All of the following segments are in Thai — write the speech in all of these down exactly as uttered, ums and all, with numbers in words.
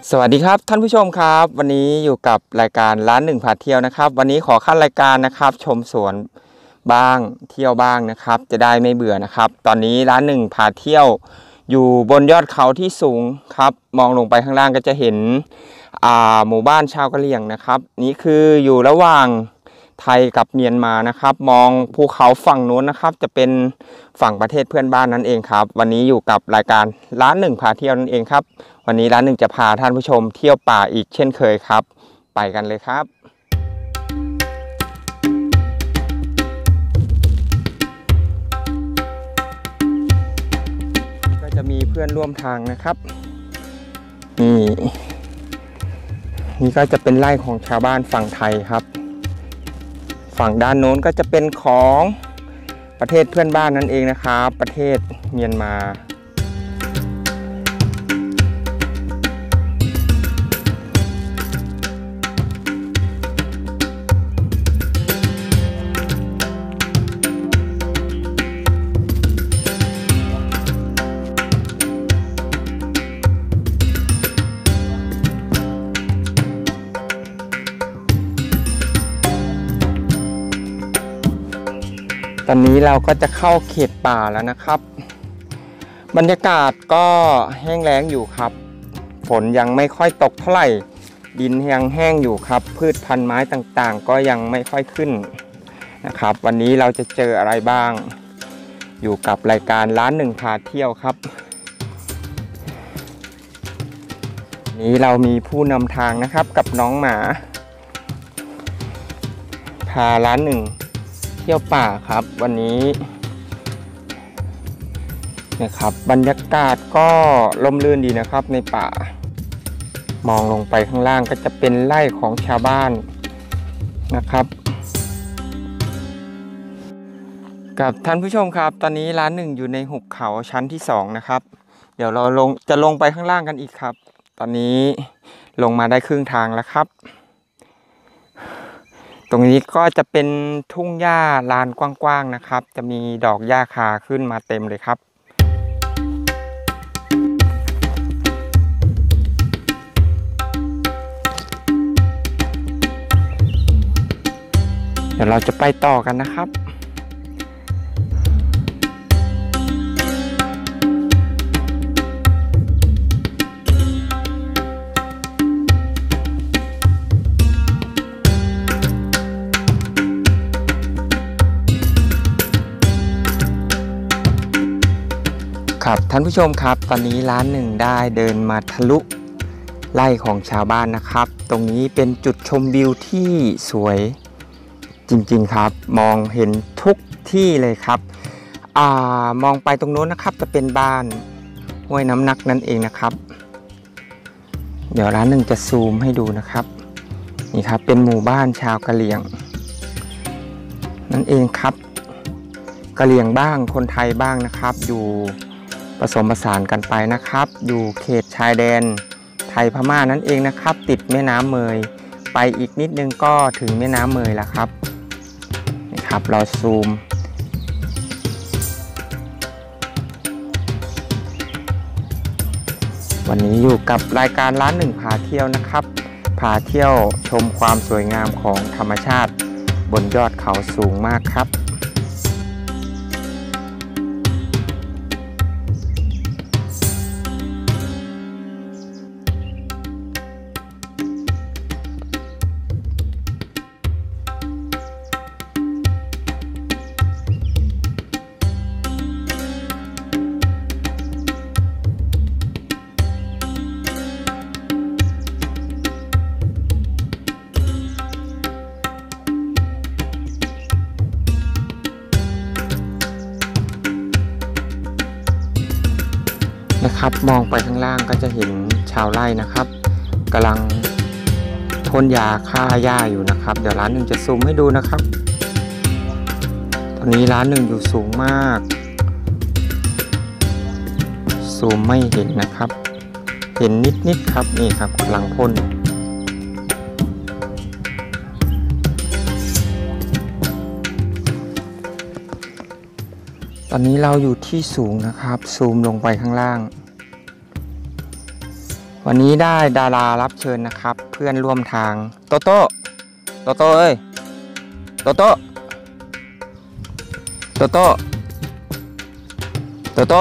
สวัสดีครับท่านผู้ชมครับวันนี้อยู่กับรายการร้านหนึ่งพาเที่ยวนะครับวันนี้ขอขั้นรายการนะครับชมสวนบ้างเที่ยวบ้างนะครับจะได้ไม่เบื่อนะครับตอนนี้ร้านหนึ่งพาเที่ยวอยู่บนยอดเขาที่สูงครับมองลงไปข้างล่างก็จะเห็นอ่าหมู่บ้านชาวกะเหรี่ยงนะครับนี่คืออยู่ระหว่างไทยกับเมียนมานะครับมองภูเขาฝั่งนู้นนะครับจะเป็นฝั่งประเทศเพื่อนบ้านนั่นเองครับวันนี้อยู่กับรายการร้านหนึ่งพาเที่ยวนั่นเองครับวันนี้ร้านหนึ่งจะพาท่านผู้ชมเที่ยวป่าอีกเช่นเคยครับไปกันเลยครับก็จะมีเพื่อนร่วมทางนะครับนี่นี่ก็จะเป็นไร่ของชาวบ้านฝั่งไทยครับฝั่งด้านโน้นก็จะเป็นของประเทศเพื่อนบ้านนั่นเองนะครับประเทศเมียนมาตอนนี้เราก็จะเข้าเขตป่าแล้วนะครับบรรยากาศก็แห้งแล้งอยู่ครับฝนยังไม่ค่อยตกเท่าไหร่ดินยังแห้งอยู่ครับพืชพันธุ์ไม้ต่างๆก็ยังไม่ค่อยขึ้นนะครับวันนี้เราจะเจออะไรบ้างอยู่กับรายการร้านหนึ่งพาเที่ยวครับนี้เรามีผู้นำทางนะครับกับน้องหมาพาร้านหนึ่งเที่ยวป่าครับวันนี้นะครับบรรยากาศก็ร่มรื่นดีนะครับในป่ามองลงไปข้างล่างก็จะเป็นไร่ของชาวบ้านนะครับกับท่านผู้ชมครับตอนนี้ร้านหนึ่งอยู่ในหุบเขาชั้นที่สองนะครับเดี๋ยวเราลงจะลงไปข้างล่างกันอีกครับตอนนี้ลงมาได้ครึ่งทางแล้วครับตรงนี้ก็จะเป็นทุ่งหญ้าลานกว้างๆนะครับจะมีดอกหญ้าคาขึ้นมาเต็มเลยครับเดี๋ยวเราจะไปต่อกันนะครับครับท่านผู้ชมครับตอนนี้ร้านหนึ่งได้เดินมาทะลุไร่ของชาวบ้านนะครับตรงนี้เป็นจุดชมวิวที่สวยจริงๆครับมองเห็นทุกที่เลยครับอ่ามองไปตรงโน้นนะครับจะเป็นบ้านห้วยน้ำนักนั่นเองนะครับเดี๋ยวร้านหนึ่งจะซูมให้ดูนะครับนี่ครับเป็นหมู่บ้านชาวกะเหรี่ยงนั่นเองครับกะเหรี่ยงบ้างคนไทยบ้างนะครับอยู่ผสมผสานกันไปนะครับอยู่เขตชายแดนไทยพม่านั่นเองนะครับติดแม่น้ำเมยไปอีกนิดนึงก็ถึงแม่น้ำเมยแล้วครับนี่ครับเราซูมวันนี้อยู่กับรายการร้านหนึ่งพาเที่ยวนะครับพาเที่ยวชมความสวยงามของธรรมชาติบนยอดเขาสูงมากครับนะครับมองไปข้างล่างก็จะเห็นชาวไร่นะครับกำลังพ่นยาฆ่าหญ้าอยู่นะครับเดี๋ยวร้านหนึ่งจะซูมให้ดูนะครับตอนนี้ร้านหนึ่งอยู่สูงมากซูมไม่เห็นนะครับเห็นนิดๆครับนี่ครับกำลังพ่น ตอนนี้เราอยู่ที่สูงนะครับซูมลงไปข้างล่างวันนี้ได้ดารารับเชิญนะครับเพื่อนร่วมทางโตโต้โตโต้เอ้ยโตโต้โตโต้โตโต้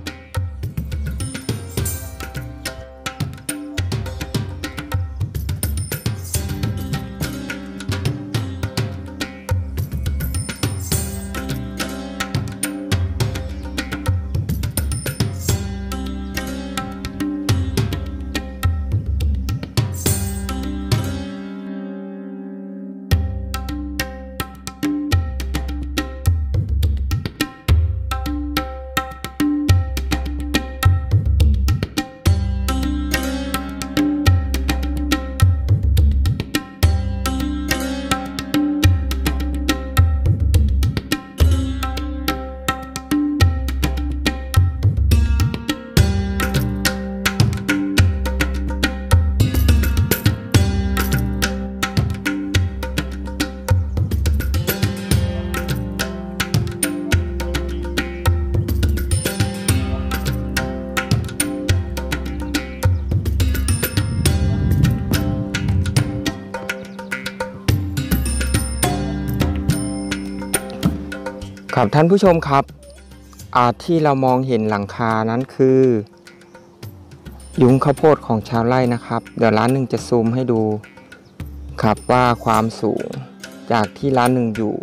ครับท่านผู้ชมครับอาที่เรามองเห็นหลังคานั้นคือยุ้งข้าวโพดของชาวไร่นะครับเดี๋ยวร้านหนึ่งจะซูมให้ดูครับว่าความสูงจากที่ร้านหนึ่งอยู่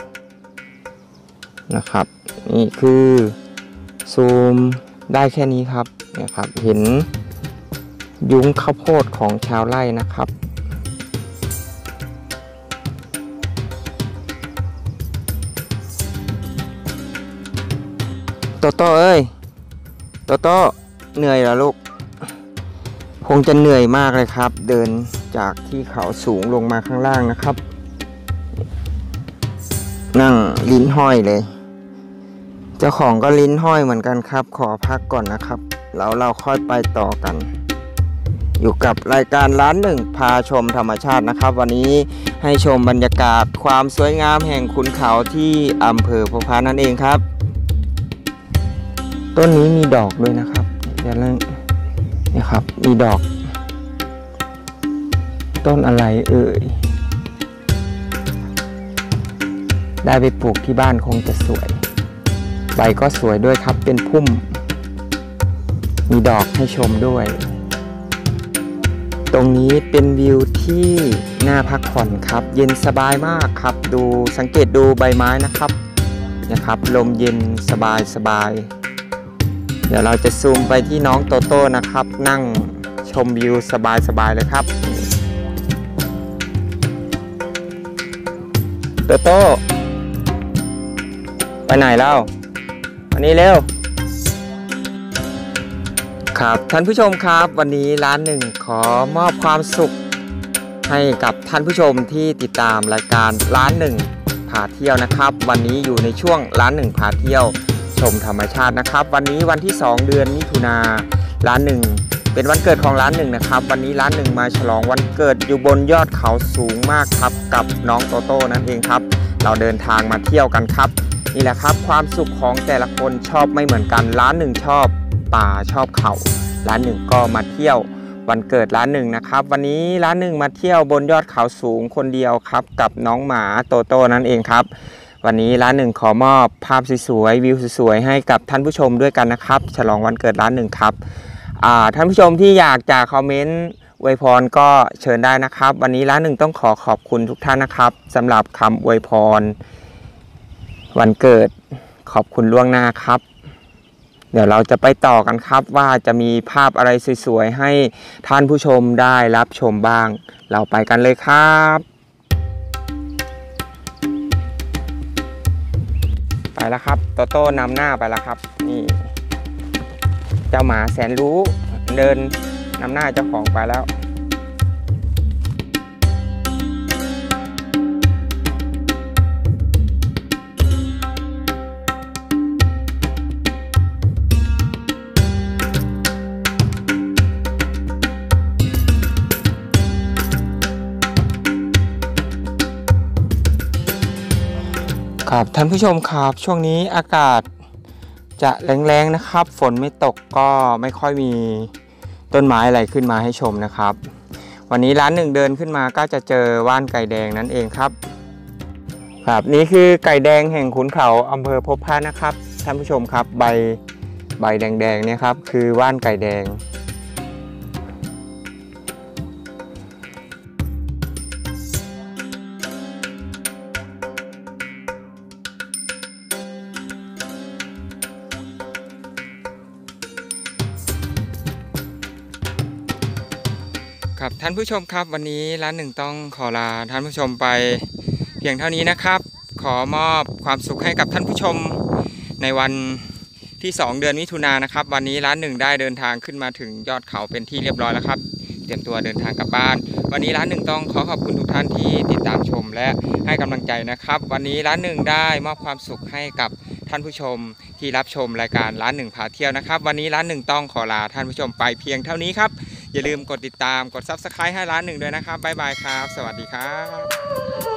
นะครับนี่คือซูมได้แค่นี้ครับเนี่ยครับเห็นยุ้งข้าวโพดของชาวไร่นะครับโตโต้เอ้ยโตโต้เหนื่อยแล้วลูกคงจะเหนื่อยมากเลยครับเดินจากที่เขาสูงลงมาข้างล่างนะครับนั่งลิ้นห้อยเลยเจ้าของก็ลิ้นห้อยเหมือนกันครับขอพักก่อนนะครับแล้วเราค่อยไปต่อกันอยู่กับรายการร้านหนึ่งพาชมธรรมชาตินะครับวันนี้ให้ชมบรรยากาศความสวยงามแห่งขุนเขาที่อำเภอพบพานั่นเองครับต้นนี้มีดอกด้วยนะครับเดี๋ยวเราเนี่ยครับมีดอกต้นอะไรเอ่ยได้ไปปลูกที่บ้านคงจะสวยใบก็สวยด้วยครับเป็นพุ่มมีดอกให้ชมด้วยตรงนี้เป็นวิวที่น่าพักผ่อนครับเย็นสบายมากครับดูสังเกตดูใบไม้นะครับนะครับลมเย็นสบายสบายเดี๋ยวเราจะซูมไปที่น้องโตโต้นะครับนั่งชมวิวสบายๆเลยครับโตโต้ไปไหนแล้ววันนี้เร็วครับท่านผู้ชมครับวันนี้ร้านหนึ่งขอมอบความสุขให้กับท่านผู้ชมที่ติดตามรายการร้านหนึ่งพาเที่ยวนะครับวันนี้อยู่ในช่วงร้านหนึ่งพาเที่ยวชมธรรมชาตินะครับวันนี้วันที่สองเดือนมิถุนาร้านหนึ่งเป็นวันเกิดของร้านหนึ่งนะครับวันนี้ร้านหนึ่งมาฉลองวันเกิดอยู่บนยอดเขาสูงมากครับกับน้องโตโต้นั่นเองครับเราเดินทางมาเที่ยวกันครับนี่แหละครับความสุขของแต่ละคนชอบไม่เหมือนกันร้านหนึ่งชอบป่าชอบเขาร้านหนึ่งก็มาเที่ยววันเกิดร้านหนึ่งนะครับวันนี้ร้านหนึ่งมาเที่ยวบนยอดเขาสูงคนเดียวครับกับน้องหมาโตโต้นั่นเองครับวันนี้ร้านหนึ่งขอมอบภาพสวยๆวิวสวยๆให้กับท่านผู้ชมด้วยกันนะครับฉลองวันเกิดร้านหนึ่งครับท่านผู้ชมที่อยากจะคอมเมนต์อวยพรก็เชิญได้นะครับวันนี้ร้านหนึ่งต้องขอขอบคุณทุกท่านนะครับสำหรับคำอวยพรวันเกิดขอบคุณล่วงหน้าครับเดี๋ยวเราจะไปต่อกันครับว่าจะมีภาพอะไรสวยๆให้ท่านผู้ชมได้รับชมบ้างเราไปกันเลยครับไปแล้วครับโตโต้นำหน้าไปแล้วครับนี่เจ้าหมาแสนรู้เดินนำหน้าเจ้าของไปแล้ว ครับท่านผู้ชมครับช่วงนี้อากาศจะแรงๆนะครับฝนไม่ตกก็ไม่ค่อยมีต้นไม้อะไรขึ้นมาให้ชมนะครับวันนี้ร้านหนึ่งเดินขึ้นมาก็จะเจอว่านไก่แดงนั่นเองครับครับนี่คือไก่แดงแห่งขุนเขาอำเภอพบพระนะครับท่านผู้ชมครับใบใบแดงๆเนี่ยครับคือว่านไก่แดงครับท่านผู้ชมครับวันนี้ร้านหนึ่งต้องขอลาท่านผู้ชมไปเพียงเท่านี้นะครับขอมอบความสุขให้กับท่านผู้ชมในวันที่สองเดือนมิถุนายนนะครับวันนี้ร้านหนึ่งได้เดินทางขึ้นมาถึงยอดเขาเป็นที่เรียบร้อยแล้วครับเตรียมตัวเดินทางกลับบ้านวันนี้ร้านหนึ่งต้องขอขอบคุณทุกท่านที่ติดตามชมและให้กำลังใจนะครับวันนี้ร้านหนึ่งได้มอบความสุขให้กับท่านผู้ชมที่รับชมรายการร้านหนึ่งพาเที่ยวนะครับวันนี้ร้านหนึ่งต้องขอลาท่านผู้ชมไปเพียงเท่านี้ครับอย่าลืมกดติดตามกด ซับสไครบ์ ให้ร้านหนึ่งด้วยนะครับบ๊ายบายครับสวัสดีครับ